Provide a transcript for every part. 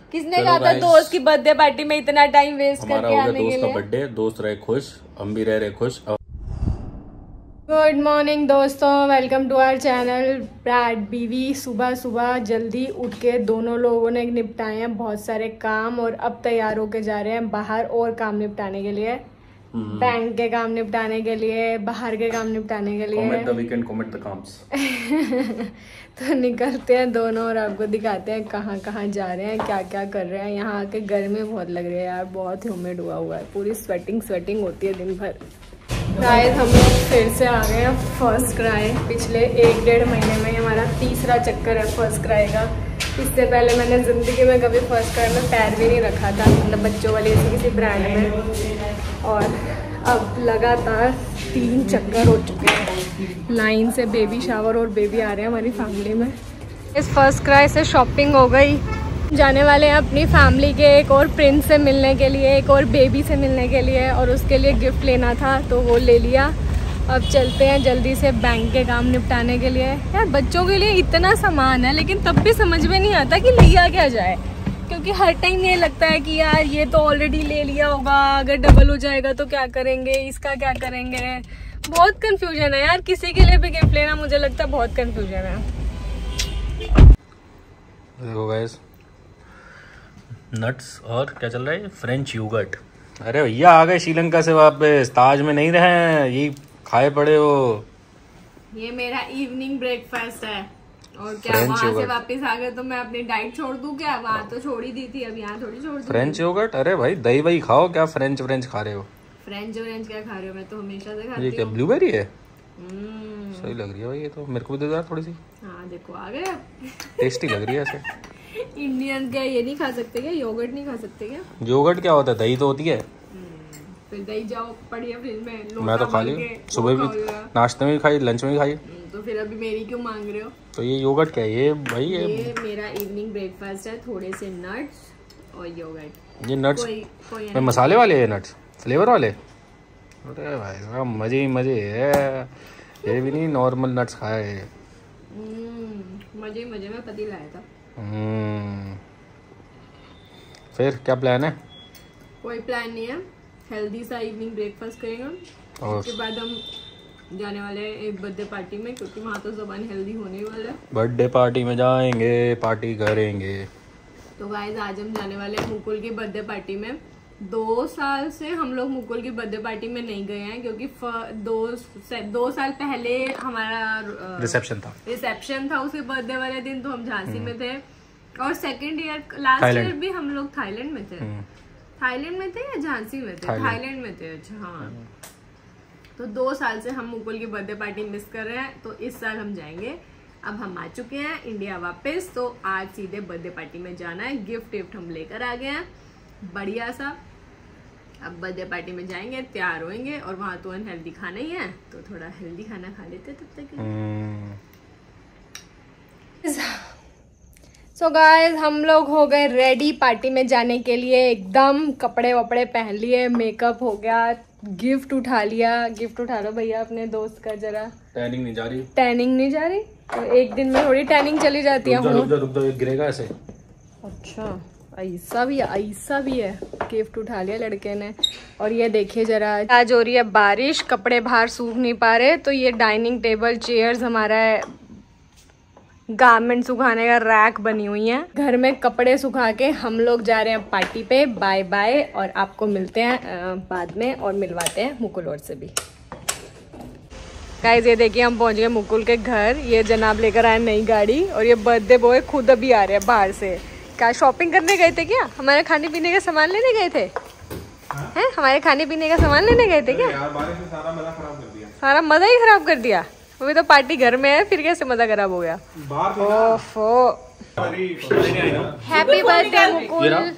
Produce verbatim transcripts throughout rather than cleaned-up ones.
किसने कहा था दोस्त की बर्थडे पार्टी में इतना टाइम वेस्ट करके आने के लिए। दोस्त का बर्थडे, दोस्त रहे खुश, हम भी रह रहे खुश। गुड मॉर्निंग दोस्तों, वेलकम टू आवर चैनल ब्रैड बीवी। सुबह सुबह जल्दी उठ के दोनों लोगों ने निपटाए हैं बहुत सारे काम और अब तैयार होके जा रहे हैं बाहर और काम निपटाने के लिए, बैंक के काम निपटाने के लिए, बाहर के काम निपटाने के लिए। Comment the weekend, comment the calms. तो निकलते हैं दोनों और आपको दिखाते हैं कहाँ कहाँ जा रहे हैं, क्या क्या कर रहे हैं। यहाँ आके गर्मी बहुत लग रही है यार, बहुत ह्यूमिड हुआ हुआ है, पूरी स्वेटिंग स्वेटिंग होती है दिन भर। गाइस हम लोग फिर से आ गए हैं फर्स्ट क्राई। पिछले एक डेढ़ महीने में हमारा तीसरा चक्कर है फर्स्ट क्राई का। इससे पहले मैंने ज़िंदगी में कभी फर्स्ट क्राई में पैर भी नहीं रखा था, मतलब बच्चों वाले किसी किसी ब्रांड में। और अब लगातार तीन चक्कर हो चुके हैं लाइन से। बेबी शावर और बेबी आ रहे हैं हमारी फैमिली में। इस फर्स्ट क्राई से शॉपिंग हो गई। जाने वाले हैं अपनी फैमिली के एक और प्रिंस से मिलने के लिए, एक और बेबी से मिलने के लिए, और उसके लिए गिफ्ट लेना था तो वो ले लिया। अब चलते हैं जल्दी से बैंक के काम निपटाने के लिए। यार बच्चों के लिए इतना सामान है लेकिन तब भी समझ में नहीं आता कि लिया क्या जाए, क्योंकि हर टाइम ये लगता है कि यार ये तो ऑलरेडी ले लिया होगा, अगर डबल हो जाएगा तो क्या करेंगे, इसका क्या करेंगे। बहुत कंफ्यूजन है यार, किसी के लिए भी गिफ्ट लेना मुझे लगता है बहुत कंफ्यूजन है। देखो गाइस, नट्स और क्या चल रहा है, फ्रेंच योगर्ट। अरे भैया आ गए श्रीलंका से वापस, ताज में नहीं रहे हैं, ये खाए पड़े हो। ये मेरा इवनिंग ब्रेकफास्ट है। और क्या वहाँ से वापस आ गए तो मैं अपनी डाइट छोड़ दूं क्या? वहाँ तो छोड़ ही दी थी, अब यहाँ थोड़ी छोड़ दूं। French yoghurt? अरे भाई दही वही खाओ, क्या फ्रेंच फ्रेंच खा रहे हो? फ्रेंच व्रेंच क्या खा रहे हो? मैं तो हमेशा से खाती हूँ। ये क्या ब्लूबेरी है? सही लग रही है भाई, ये तो मेरे को भी दे दो यार थोड़ी सी। हाँ देखो आ गए, टेस्टी लग रही है ऐसे। इंडियन क्या ये नहीं खा सकते क्या? योगर्ट नहीं खा सकते क्या? योगर्ट क्या होता है? दही तो होती है। फिर दही जाओ बढ़िया फ्रिज में। मैं तो खा ली, सुबह भी नाश्ते में भी खाई, लंच में भी खाई। तो फिर अभी मेरी क्यों मांग रहे हो? तो ये योगर्ट क्या है ये भाई? ये, ये मेरा इवनिंग ब्रेकफास्ट है, थोड़े से नट्स और योगर्ट। ये नट्स कोई, कोई में मसाले वाले है, नट्स फ्लेवर वाले? अरे भाई साहब मजे ही मजे है, ये भी नहीं नॉर्मल नट्स खाए। मजे मजे में पति लाया था। फिर क्या प्लान है? कोई प्लान नहीं है, हेल्दी सा इवनिंग ब्रेकफास्ट करेंगे। उसके बाद हम जाने वाले हैं एक बर्थडे पार्टी में, क्योंकि वहाँ तो सब अनहेल्दी होने वाला है। बर्थडे पार्टी में जाएंगे, पार्टी करेंगे। तो गाइस आज हम जाने वाले हैं मुकुल की बर्थडे पार्टी में। दो साल से हम लोग मुकुल की बर्थडे पार्टी में नहीं गए हैं, क्योंकि दो दो साल पहले हमारा रिसेप्शन था रिसेप्शन था उसके बर्थडे वाले दिन, तो हम झांसी में थे। और सेकेंड ईयर लास्ट ईयर भी हम लोग थाईलैंड में थे। थाईलैंड में थे या झांसी में थे? थाईलैंड में थे। अच्छा हाँ, तो दो साल से हम मुकुल की बर्थडे पार्टी मिस कर रहे हैं, तो इस साल हम जाएंगे। अब हम आ चुके हैं इंडिया वापस, तो आज सीधे बर्थडे पार्टी में जाना है। गिफ्ट विफ्ट हम लेकर आ गए हैं बढ़िया सा। अब बर्थडे पार्टी में जाएंगे, तैयार होंगे, और वहाँ तो अनहेल्दी खाना ही है, तो थोड़ा हेल्दी खाना खा लेते तब तक। सो गाइस हम लोग हो गए रेडी पार्टी में जाने के लिए, एकदम कपड़े वपड़े पहन लिए, मेकअप हो गया, गिफ्ट उठा लिया। गिफ्ट उठा लो भैया अपने दोस्त का जरा। टैनिंग नहीं जा रही? टैनिंग नहीं जा रही? तो एक दिन में थोड़ी टैनिंग चली जाती है। रुक जा, रुक जा, गिरेगा ऐसे। अच्छा ऐसा भी ऐसा भी है। गिफ्ट उठा लिया लड़के ने। और ये देखिए जरा, आज हो रही है बारिश, कपड़े बाहर सूख नहीं पा रहे, तो ये डाइनिंग टेबल चेयर्स हमारा गारमेंट सुखाने का रैक बनी हुई है। घर में कपड़े सुखा के हम लोग जा रहे हैं पार्टी पे। बाय बाय, और आपको मिलते हैं बाद में और मिलवाते हैं मुकुल और से भी। गाइस ये देखिए हम पहुंच गए मुकुल के घर। ये जनाब लेकर आए नई गाड़ी, और ये बर्थडे बॉय खुद अभी आ रहे हैं बाहर से। क्या शॉपिंग करने गए थे क्या? हमारे खाने पीने का सामान लेने गए थे? हैं? हमारे खाने पीने का सामान लेने गए थे क्या? यार बारिश ने सारा मजा खराब कर दिया। सारा मजा ही खराब कर दिया। अभी तो पार्टी घर में है, फिर कैसे मजा खराब हो गया? ओफो। Happy birthday Mukul.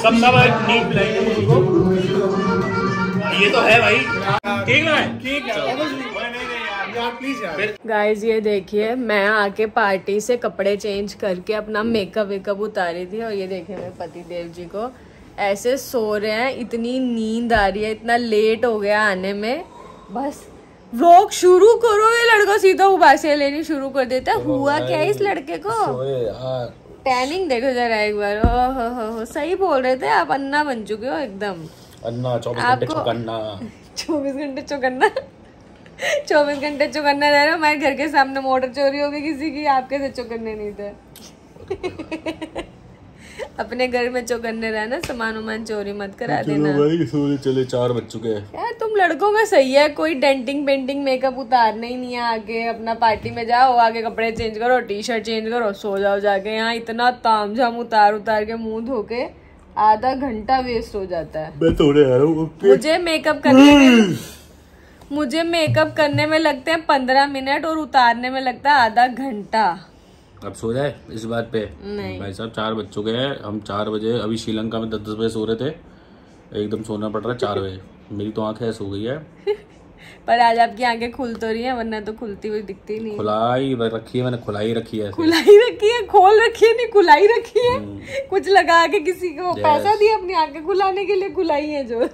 सब सब नींद पिलाएंगे मुझको। ये तो है भाई, ठीक है ठीक है। गाइज ये देखिए, मैं आके पार्टी से कपड़े चेंज करके अपना मेकअप वेकअप उतारी थी, और ये देखिए मेरे पति देव जी को ऐसे सो रहे हैं। इतनी नींद आ रही है, इतना लेट हो गया आने में। बस व्लॉग शुरू करो, ये लड़का सीधा उबासियां लेनी शुरू कर देता है। हुआ क्या है इस लड़के को? टैनिंग देखो जरा एक बार। ओ हो हो हो, सही बोल रहे थे आप, अन्ना बन चुके हो एकदम। अन्ना चौबीस घंटे चौकन्ना। चौबीस घंटे चौकन्ना चौबीस घंटे चौकन्ना रह रहे हो। हमारे घर के सामने मोटर चोरी हो गई किसी की, आप कैसे चौकन्ने नहीं थे? अपने घर में चौकन्ने रहना, सामान उमान चोरी मत करा देना। भाई सोने चले, चार बज चुके हैं यार। तुम लड़कों का सही है, कोई डेंटिंग पेंटिंग मेकअप उतारना ही नहीं है। आगे अपना पार्टी में जाओ, आगे कपड़े चेंज करो, टी शर्ट चेंज करो, सो जाओ जाके। यहाँ इतना तामझाम उतार उतार के मुंह धो के आधा घंटा वेस्ट हो जाता है। मैं थोड़े आ रहा हूँ। मुझे मेकअप करने में मुझे मेकअप करने में लगते हैं पंद्रह मिनट और उतारने में लगता है आधा घंटा। अब सो जाए इस बात पे? नहीं भाई साहब, चार बज चुके हैं। हम चार बजे अभी श्रीलंका में दस दस बजे सो रहे थे, एकदम सोना पड़ रहा है चार बजे। मेरी तो आंखें सो गई है। पर आज आपकी आंखें खुल तो रही हैं, वरना तो खुलती हुई दिखती नहीं। खुलाई रखी है मैंने, खुलाई रखी है। खुलाई रखी है, खोल रखी है, नहीं खुलाई रखी है। कुछ लगा के किसी को पैसा दिया अपनी आंखें खुलाने के लिए, खुलाई है जो।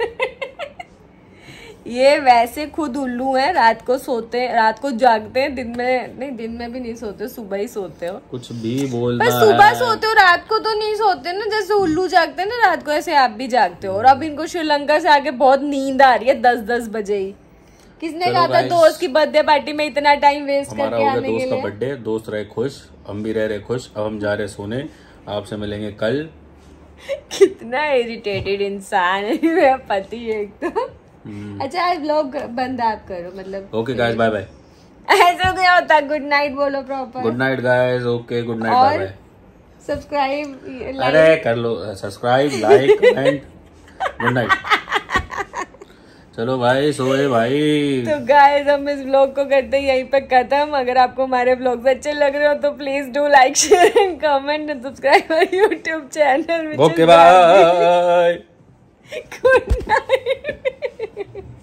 ये वैसे खुद उल्लू है, रात को सोते, रात को जागते हैं, दिन में नहीं, दिन में भी नहीं सोते, सुबह ही सोते हो। कुछ भी बोलना है, सुबह सोते हो, रात को तो नहीं सोते ना। जैसे उल्लू जागते हैं ना रात को, ऐसे आप भी जागते हो। और अब इनको श्रीलंका से आके बहुत नींद आ रही है, दस दस बजे ही। किसने कहा था दोस्त की बर्थडे पार्टी में इतना टाइम वेस्ट करके आने के लिए? दोस्त का बर्थडे, दोस्त रहे खुश, हम भी रह रहे खुश। अब हम जा रहे सोने, आपसे मिलेंगे कल। कितना इरिटेटेड इंसान है मेरा पति एक तो। अच्छा आज व्लॉग बंद आप करो, मतलब ओके गाइस, बाय बाय। ऐसा क्या होता? गुड नाइट बोलो proper. Good night guys, okay good night, bye bye. Subscribe, अरे कर लो subscribe, like, comment. Good night. चलो भाई, सोए भाई। तो गाइस हम इस व्लॉग को करते हैं यहीं पे खत्म। अगर आपको हमारे व्लॉग्स अच्छे लग रहे हो तो please do like, share and comment and subscribe our YouTube channel. Okay bye, good night.